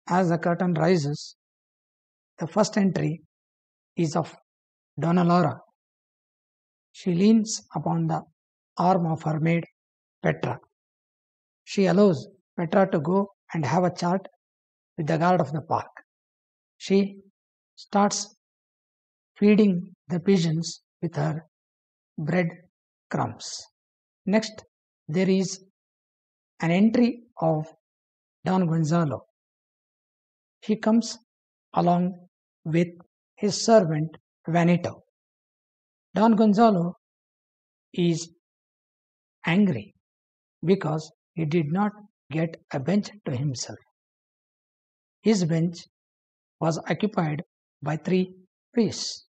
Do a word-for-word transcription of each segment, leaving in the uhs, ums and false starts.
As the curtain rises, the first entry is of Donna Laura. She leans upon the arm of her maid, Petra. She allows Petra to go and have a chat with the guard of the park. She starts feeding the pigeons with her bread crumbs. Next, there is an entry of Don Gonzalo. He comes along with his servant Vanito. Don Gonzalo is angry because he did not get a bench to himself. His bench was occupied by three priests.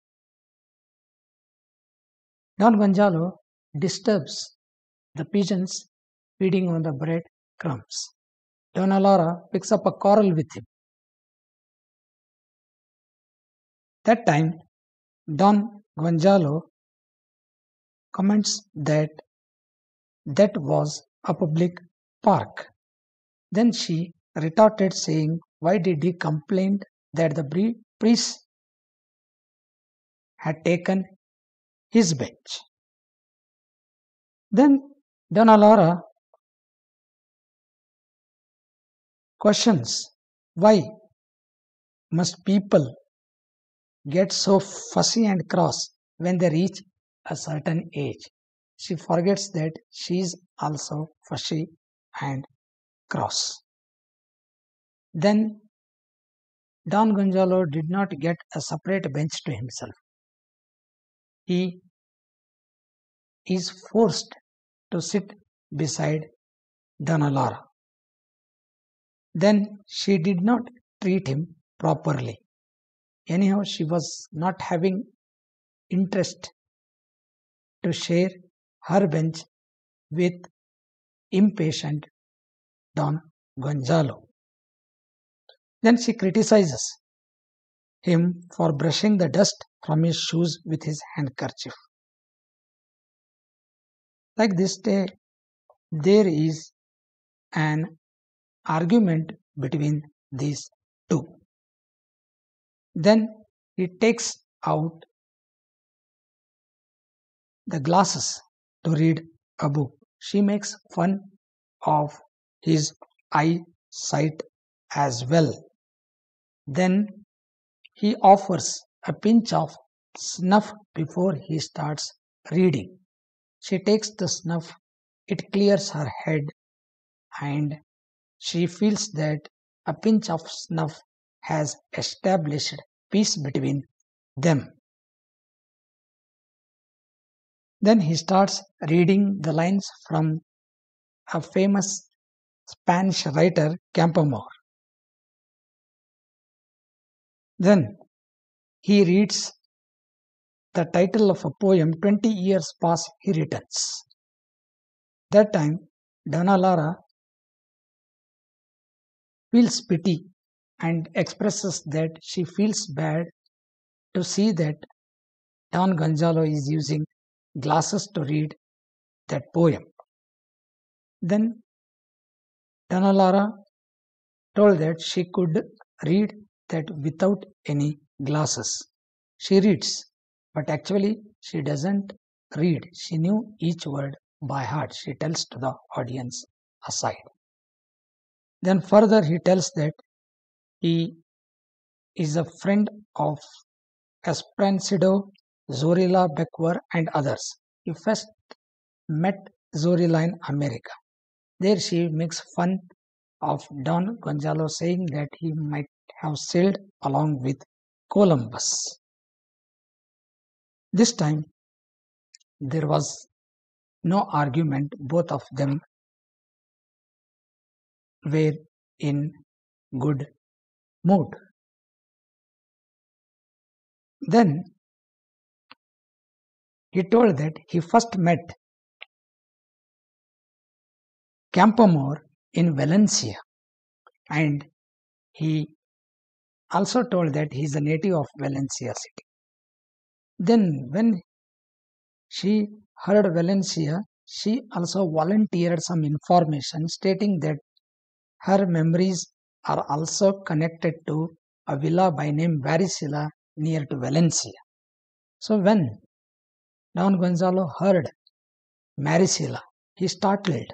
Don Gonzalo disturbs the pigeons feeding on the bread crumbs. Donna Laura picks up a quarrel with him. That time, Don Gonzalo comments that that was a public park. Then she retorted saying, why did he complain that the priest had taken his bench? Then Donna Laura questions, why must people get so fussy and cross when they reach a certain age? She forgets that she is also fussy and cross. Then Don Gonzalo did not get a separate bench to himself. He is forced to sit beside Donna Laura. Then she did not treat him properly. Anyhow, she was not having interest to share her bench with impatient Don Gonzalo. Then she criticizes him for brushing the dust from his shoes with his handkerchief. Like this day, there is an argument between these two. Then he takes out the glasses to read a book. She makes fun of his eyesight as well. Then he offers a pinch of snuff before he starts reading. She takes the snuff, it clears her head, and she feels that a pinch of snuff has established peace between them. Then he starts reading the lines from a famous Spanish writer, Campoamor. Then he reads the title of a poem, twenty years past, he returns. That time, Donna Laura feels pity and expresses that she feels bad to see that Don Gonzalo is using glasses to read that poem. Then Donna Laura told that she could read that without any glasses. She reads, but actually she doesn't read. She knew each word by heart, she tells to the audience aside. Then further he tells that he is a friend of Esprancido, Zorilla Becquer and others. He first met Zorilla in America. There she makes fun of Don Gonzalo, saying that he might have sailed along with Columbus. This time there was no argument, both of them were in good mood. Then he told that he first met Campoamor in Valencia, and he also told that he is a native of Valencia city. Then when she heard Valencia, she also volunteered some information stating that her memories are also connected to a villa by name Varicella near to Valencia. So when Don Gonzalo heard Maricela, he startled.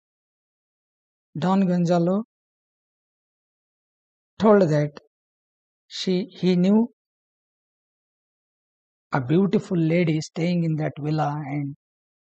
Don Gonzalo told that she he knew a beautiful lady staying in that villa and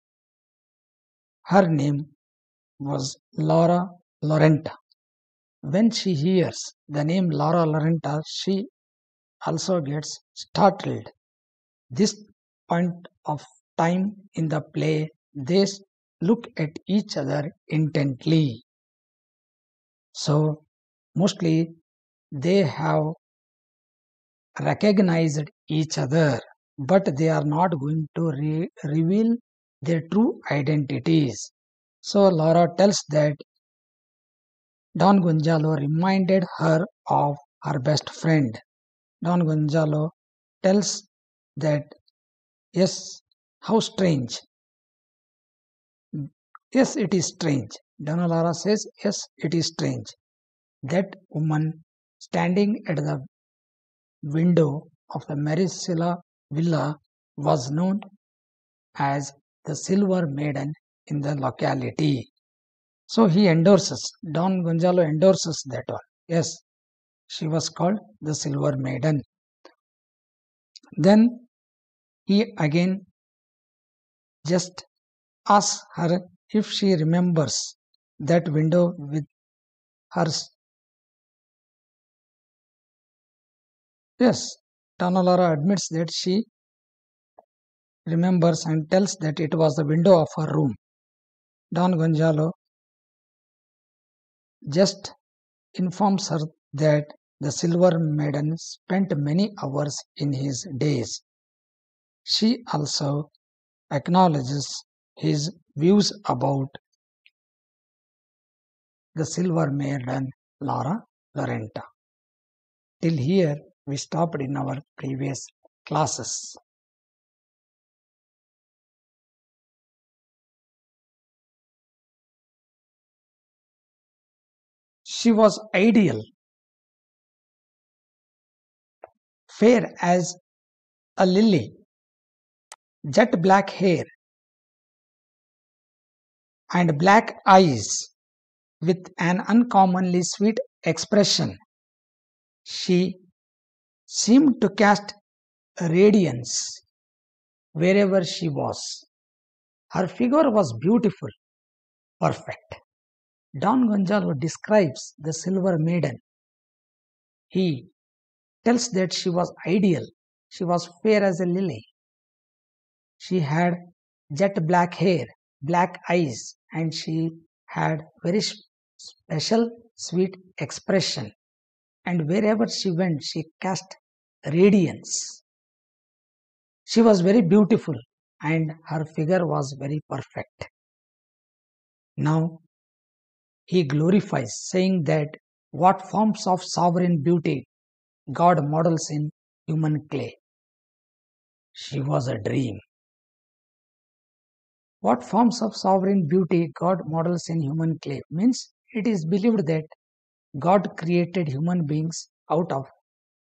her name was Laura Lorenta. When she hears the name Laura Lorenta, she also gets startled. This point of time in the play, they look at each other intently. So, mostly they have recognized each other, but they are not going to re- reveal their true identities. So, Laura tells that Don Gonzalo reminded her of her best friend. Don Gonzalo tells that, yes, how strange. Yes, it is strange. Donna Laura says, yes, it is strange. That woman standing at the window of the Maricela villa was known as the Silver Maiden in the locality. So he endorses, Don Gonzalo endorses that one. Yes, she was called the Silver Maiden. Then he again just asks her if she remembers that window with hers. Yes, Donna Laura admits that she remembers and tells that it was the window of her room. Don Gonzalo just informs her that the Silver Maiden spent many hours in his days. She also acknowledges his views about the Silver Maiden, Laura Lorenta. Till here, we stopped in our previous classes. She was ideal, fair as a lily, jet black hair, and black eyes with an uncommonly sweet expression. She seemed to cast a radiance wherever she was. Her figure was beautiful, perfect. Don Gonzalo describes the Silver Maiden. He tells that she was ideal. She was fair as a lily. She had jet black hair, black eyes, and she had very special sweet expression. And wherever she went, she cast radiance. She was very beautiful and her figure was very perfect. Now he glorifies, saying that what forms of sovereign beauty God models in human clay. She was a dream. What forms of sovereign beauty God models in human clay means it is believed that God created human beings out of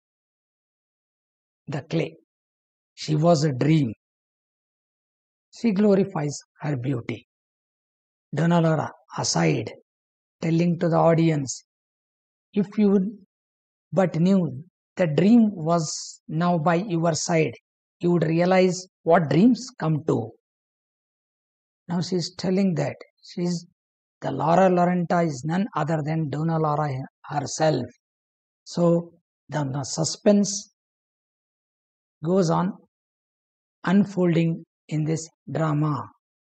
the clay. She was a dream. She glorifies her beauty. Donna Laura aside, telling to the audience, if you but knew the dream was now by your side, you would realize what dreams come to. Now she is telling that she's the Laura Lorenta is none other than Donna Laura herself. So the, the suspense goes on unfolding in this drama.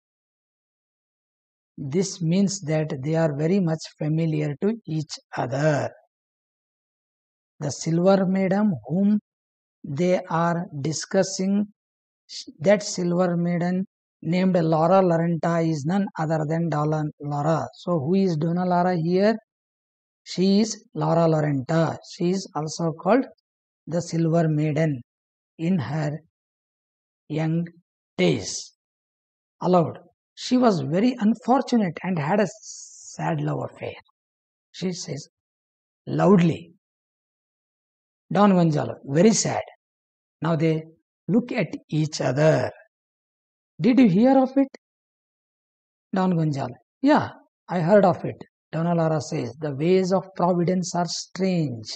This means that they are very much familiar to each other. The Silver Maiden whom they are discussing, that Silver Maiden named Laura Lorenta is none other than Donna Laura. So who is Donna Laura here? She is Laura Lorenta. She is also called the Silver Maiden in her young days. Allowed. She was very unfortunate and had a sad love affair. She says, loudly. Don Gonzalo, very sad. Now they look at each other. Did you hear of it? Don Gonzalo, yeah, I heard of it. Donna Laura says, the ways of providence are strange.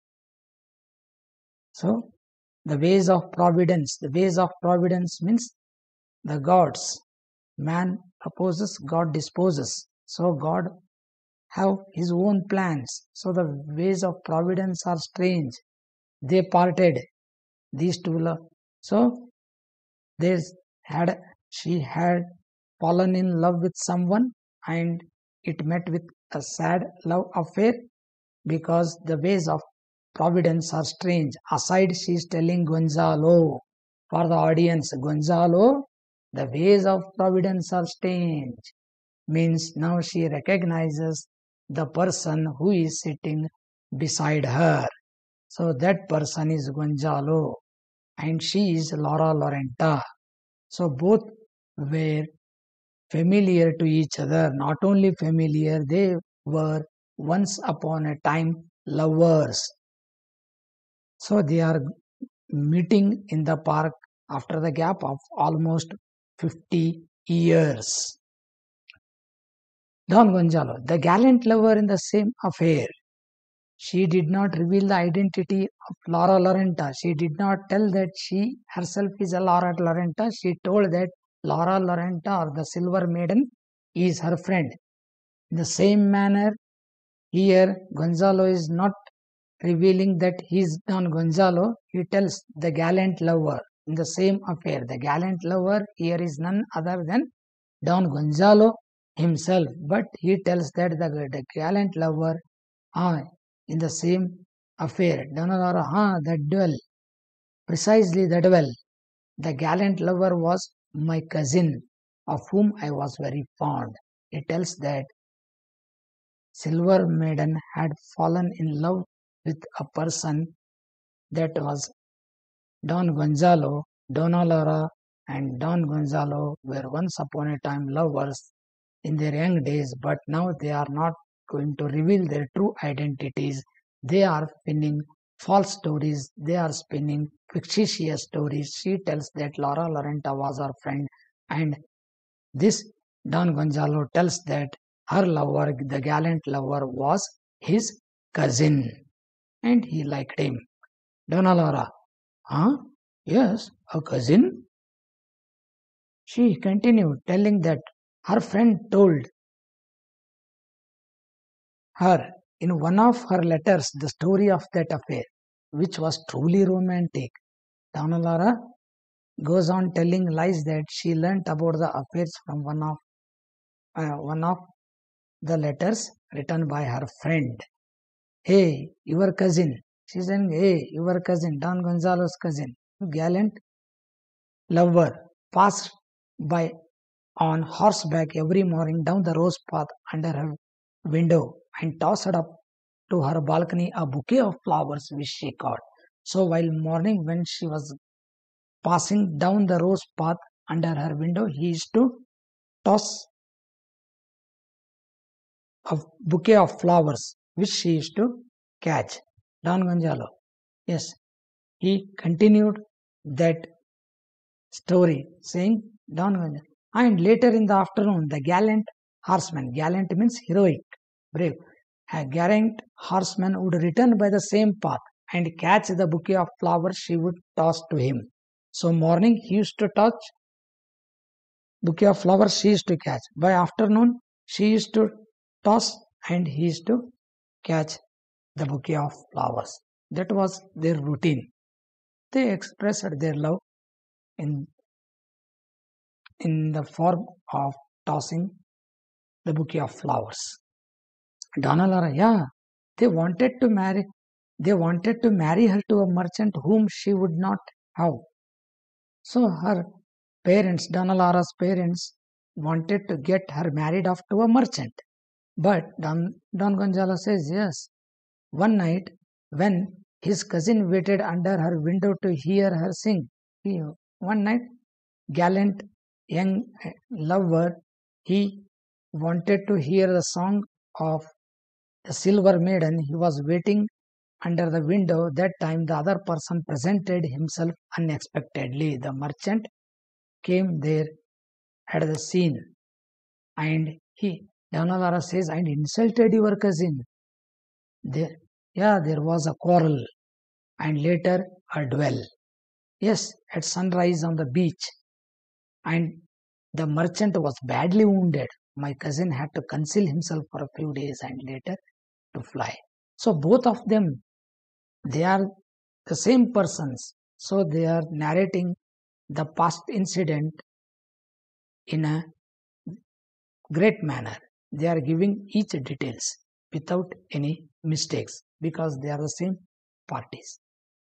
So, the ways of providence, the ways of providence means the gods. Man opposes, God disposes. So, God have his own plans. So, the ways of providence are strange. They parted, these two. Lo- so, they had, she had fallen in love with someone and it met with a sad love affair because the ways of providence are strange. Aside, she is telling Gonzalo, for the audience, Gonzalo, the ways of providence are strange. Means now she recognizes the person who is sitting beside her. So that person is Gonzalo and she is Laura Lorenta. So both were familiar to each other. Not only familiar, they were once upon a time lovers. So they are meeting in the park after the gap of almost fifty years. Don Gonzalo, the gallant lover in the same affair. She did not reveal the identity of Laura Lorenta. She did not tell that she herself is a Laura Lorenta. She told that Laura Lorenta or the Silver Maiden is her friend. In the same manner, here Gonzalo is not revealing that he is Don Gonzalo. He tells the gallant lover in the same affair. The gallant lover here is none other than Don Gonzalo himself. But he tells that the, the gallant lover ah, in the same affair. Donalora, ah, the duel. Precisely the duel. The gallant lover was my cousin, of whom I was very fond. He tells that Silver Maiden had fallen in love with a person that was Don Gonzalo. Donna Laura and Don Gonzalo were once upon a time lovers in their young days, but now they are not going to reveal their true identities. They are spinning false stories. They are spinning fictitious stories. She tells that Laura Lorenta was her friend, and this Don Gonzalo tells that her lover, the gallant lover, was his cousin and he liked him. Donna Laura, huh? Yes, a cousin? She continued, telling that her friend told her in one of her letters the story of that affair, which was truly romantic. Donna Laura goes on telling lies that she learnt about the affairs from one of uh, one of the letters written by her friend. Hey, your cousin. She's saying, hey, your cousin, Don Gonzalo's cousin, gallant lover, passed by on horseback every morning down the rose path under her window and tossed up to her balcony a bouquet of flowers which she caught. So while morning when she was passing down the rose path under her window, he used to toss a bouquet of flowers which she used to catch. Don Gonzalo. Yes, he continued that story saying Don Gonzalo. And later in the afternoon, the gallant horseman, gallant means heroic, brave, a gallant horseman would return by the same path and catch the bouquet of flowers she would toss to him. So morning he used to touch bouquet of flowers she used to catch. By afternoon she used to toss and he used to catch the bouquet of flowers. That was their routine. They expressed their love in in the form of tossing the bouquet of flowers. Donna Laura, yeah, they wanted to marry. They wanted to marry her to a merchant whom she would not have. So her parents, Donna Laura's parents, wanted to get her married off to a merchant. But Don, Don Gonzalo says yes. One night, when his cousin waited under her window to hear her sing, he, one night, gallant young lover, he wanted to hear the song of the silver maiden, he was waiting under the window. That time the other person presented himself unexpectedly. The merchant came there at the scene, and he, Danalara says, and insulted your cousin. There, yeah, there was a quarrel, and later a duel. Yes, at sunrise on the beach, and the merchant was badly wounded. My cousin had to conceal himself for a few days and later to fly. So both of them, they are the same persons. So they are narrating the past incident in a great manner. They are giving each details without any mistakes because they are the same parties.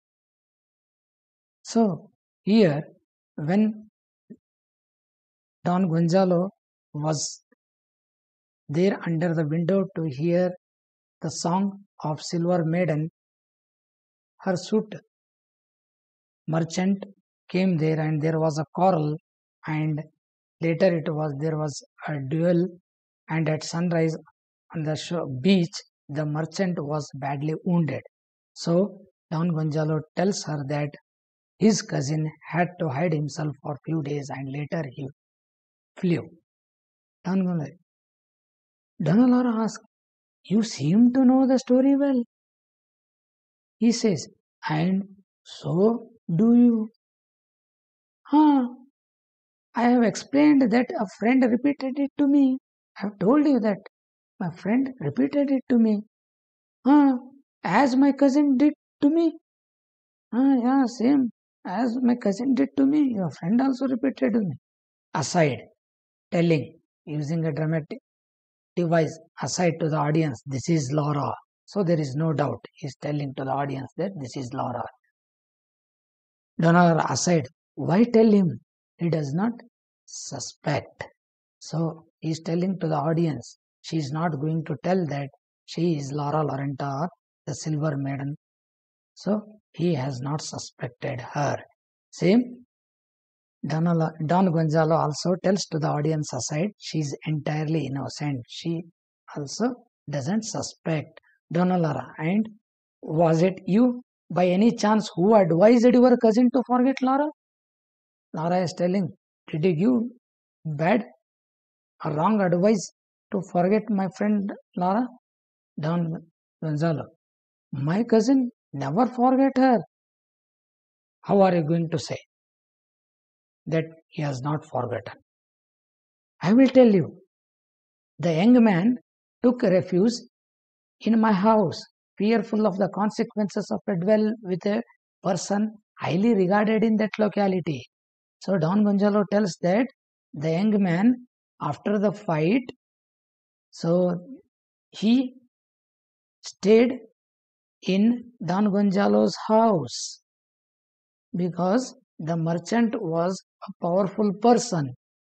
So here, when Don Gonzalo was there under the window to hear the song of Silver Maiden, her suit merchant came there and there was a quarrel, and later it was there was a duel, and at sunrise on the shore, beach the merchant was badly wounded. So Don Gonzalo tells her that his cousin had to hide himself for a few days and later he flew. Don Gonzalo, Donalora asks, you seem to know the story well. He says, and so do you? Huh? I have explained that a friend repeated it to me. I have told you that my friend repeated it to me. Huh? As my cousin did to me. Huh? Yeah, same. As my cousin did to me, your friend also repeated to me. Aside, telling, using a dramatic device, aside to the audience, this is Laura. So there is no doubt. He is telling to the audience that this is Laura. Donor aside, why tell him? He does not suspect. So he is telling to the audience, she is not going to tell that she is Laura Lorenta or the Silver Maiden. So he has not suspected her. Same, Don, Don Gonzalo also tells to the audience aside, she is entirely innocent. She also doesn't suspect Donalara. And was it you by any chance who advised your cousin to forget Laura? Laura is telling, did you give bad or wrong advice to forget my friend Laura? Don Gonzalo, my cousin never forget her. How are you going to say that he has not forgotten? I will tell you. The young man took refuge in my house, fearful of the consequences of a duel with a person highly regarded in that locality. So Don Gonzalo tells that the young man, after the fight, so he stayed in Don Gonzalo's house because the merchant was a powerful person.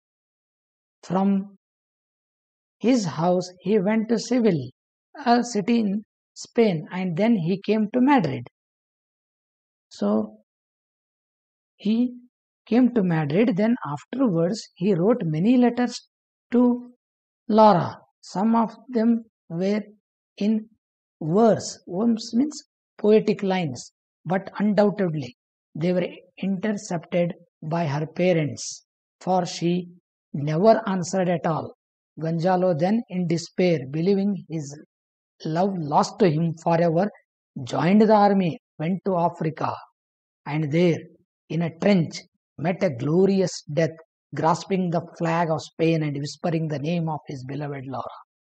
From his house, he went to Seville, a city in Spain, and then he came to Madrid. So he came to Madrid, then afterwards he wrote many letters to Laura. Some of them were in verse, verse means poetic lines, but undoubtedly they were intercepted by her parents, for she never answered at all. Gonzalo then, in despair, believing his love lost to him forever, joined the army, went to Africa, and there, in a trench, met a glorious death, grasping the flag of Spain and whispering the name of his beloved Laura.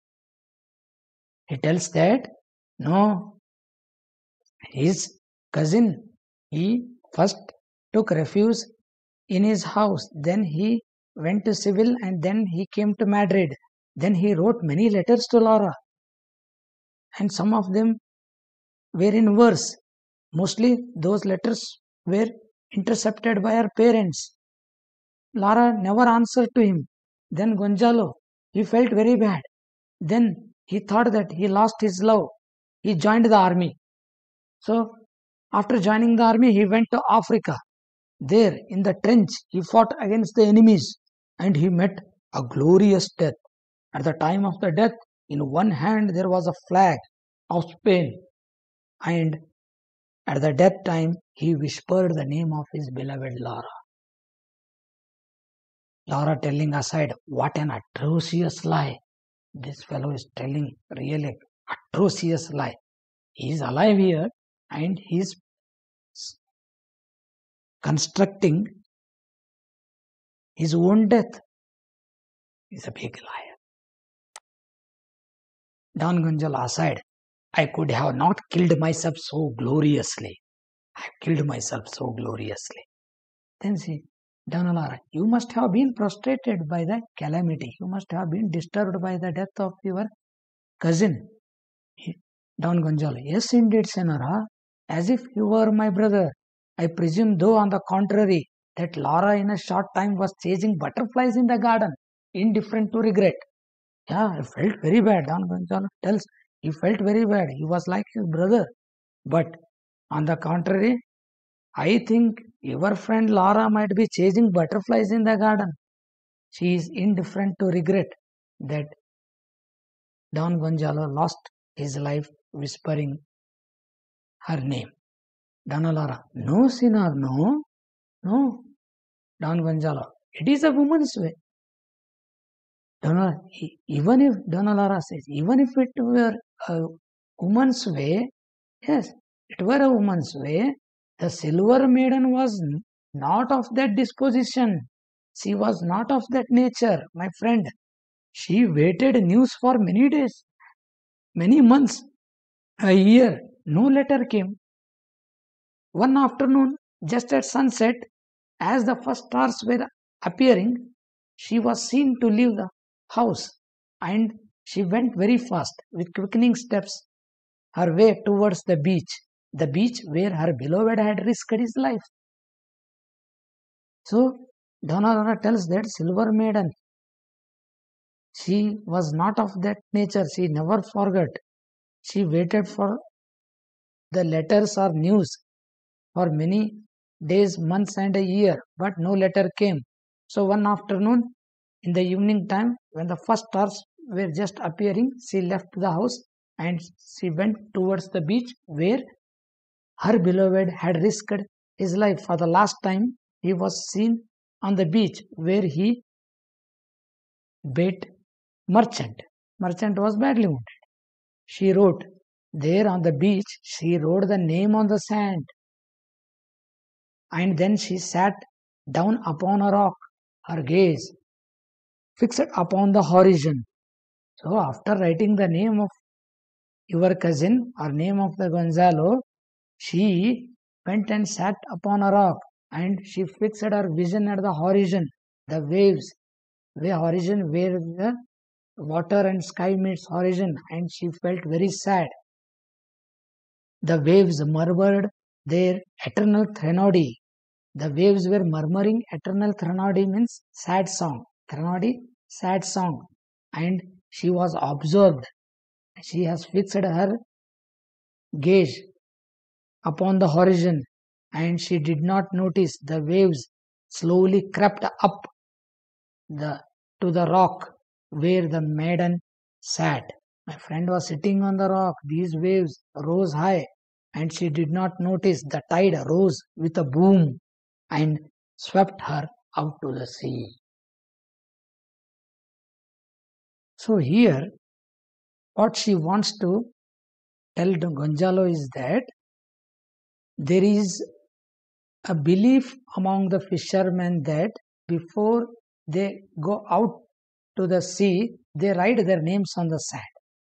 He tells that, no, his cousin, he first took refuge in his house, then he went to Seville, and then he came to Madrid. Then he wrote many letters to Laura, and some of them were in verse. Mostly those letters were intercepted by her parents. Laura never answered to him. Then Gonzalo, he felt very bad. Then he thought that he lost his love. He joined the army. So after joining the army, he went to Africa. There in the trench, he fought against the enemies and he met a glorious death. At the time of the death, in one hand there was a flag of Spain, and at the death time he whispered the name of his beloved Laura. Laura telling aside, what an atrocious lie. This fellow is telling really atrocious lie. He is alive here and he is constructing his own death. He's a big liar. Don Gonzalo aside, I could have not killed myself so gloriously. I killed myself so gloriously. Then see, Donna Laura, you must have been prostrated by the calamity. You must have been disturbed by the death of your cousin. Don Gonzalo, yes indeed, Senora, as if you were my brother. I presume, though, on the contrary, that Laura in a short time was chasing butterflies in the garden, indifferent to regret. Yeah, I felt very bad. Don Gonzalo tells he felt very bad. He was like his brother. But on the contrary, I think your friend Laura might be chasing butterflies in the garden. She is indifferent to regret that Don Gonzalo lost his life whispering her name. Donna Laura, no, Sinar, no, no. Don Gonzalo, it is a woman's way. Donna, even if Donna Laura says, even if it were a woman's way, yes, it were a woman's way, the silver maiden was not of that disposition. She was not of that nature, my friend. She waited news for many days, many months, a year. No letter came. One afternoon, just at sunset, as the first stars were appearing, she was seen to leave the house, and she went very fast with quickening steps her way towards the beach, the beach where her beloved had risked his life. So, Donna Laura tells that silver maiden, she was not of that nature. She never forgot. She waited for the letters or news for many days, months, and a year, but no letter came. So one afternoon, in the evening time, when the first stars were just appearing, she left the house and she went towards the beach where her beloved had risked his life. For the last time, he was seen on the beach where he bait merchant. Merchant was badly wounded. She wrote there on the beach, she wrote the name on the sand. And then she sat down upon a rock, her gaze fixed upon the horizon. So after writing the name of your cousin or name of the Gonzalo, she went and sat upon a rock and she fixed her vision at the horizon, the waves, the horizon where the water and sky meets horizon, and she felt very sad. The waves murmured their eternal threnody. The waves were murmuring eternal threnody means sad song. Threnody, sad song. And she was absorbed. She has fixed her gaze upon the horizon, and she did not notice the waves slowly crept up the to the rock where the maiden sat. My friend was sitting on the rock. These waves rose high, and she did not notice the tide rose with a boom and swept her out to the sea. So here, what she wants to tell Gonzalo is that there is a belief among the fishermen that before they go out to the sea, they write their names on the sand.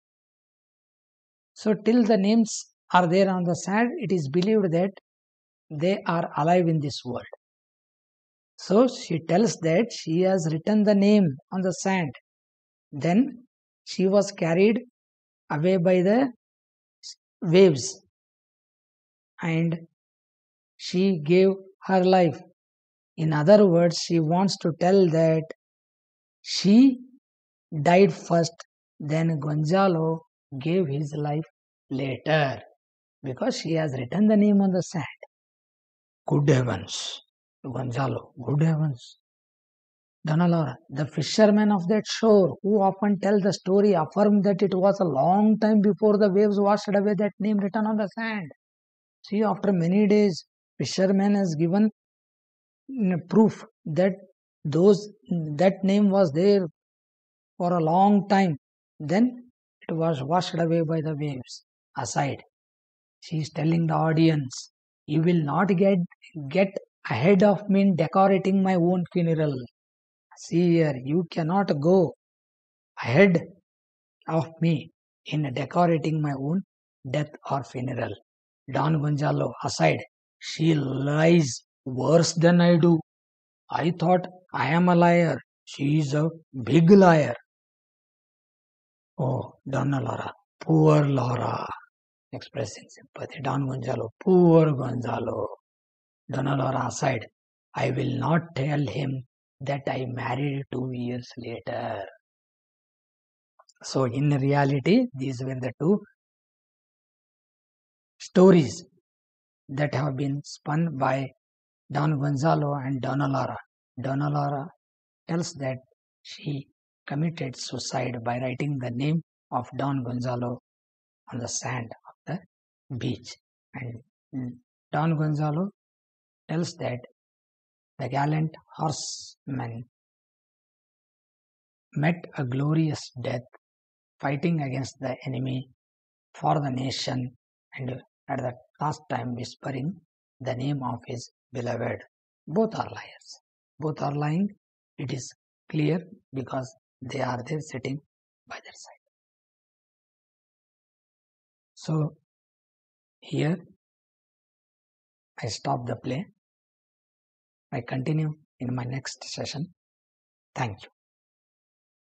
So till the names are there on the sand, it is believed that they are alive in this world. So she tells that she has written the name on the sand. Then she was carried away by the waves and she gave her life. In other words, she wants to tell that she died first, then Gonzalo gave his life later because she has written the name on the sand. Good heavens, Gonzalo, good heavens. Donna Laura, the fishermen of that shore who often tell the story affirm that it was a long time before the waves washed away that name written on the sand. See, after many days, fisherman has given mm, proof that those that name was there for a long time. Then it was washed away by the waves. Aside, she is telling the audience, "You will not get get ahead of me in decorating my own funeral. See here, you cannot go ahead of me in decorating my own death or funeral." Don Gonzalo aside, she lies worse than I do. I thought I am a liar. She is a big liar. Oh, Donna Laura, poor Laura, expressing sympathy. Don Gonzalo, poor Gonzalo. Donna Laura aside, I will not tell him that I married two years later. So in reality, these were the two stories that have been spun by Don Gonzalo and Donna Laura. Donna Laura tells that she committed suicide by writing the name of Don Gonzalo on the sand of the beach. And Don Gonzalo tells that the gallant horseman met a glorious death fighting against the enemy for the nation, and at the last time whispering the name of his beloved. Both are liars. Both are lying. It is clear because they are there sitting by their side. So here I stop the play. I continue in my next session. Thank you.